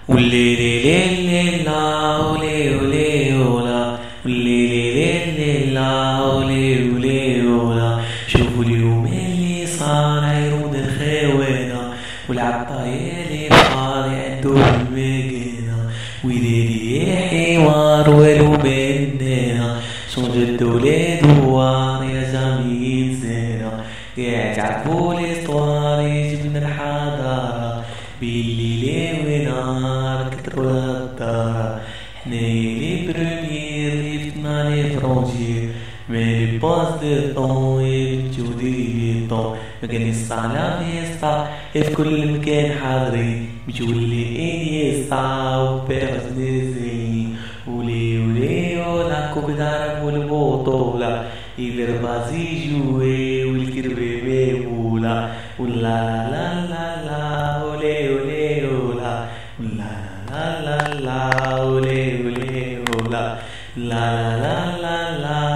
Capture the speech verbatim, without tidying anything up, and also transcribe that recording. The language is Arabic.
واللي لي لي لي لا ولي ولي ولا واللي لي لي لي لا ولي ولي ولا. شوفوا اليوم اللي صار عيرود الخوانة والعطايا اللي فاضي عندو المكانة ويديري حوار والو مننا شون جدو لي دوار يا جامي انسانا قاعد تعرفوا ليستوار يجبنا الحضارة بالليل ونهار كتروا الدار. حنايا لي بريمير لي فتنا لي فرونجير مي لي باس دو طون يبتو دي طون مكان الصالة فيستا في كل مكان حاضرين متولي انيستا وبيرس ديزي ولي ولي ولا كوب دارب والبطولة يفير بازي جوي والكربي ميمولا ولا لا لا لا ولي ولي ولا ولا لا لا لا ولي ولي ولا لا لا لا لا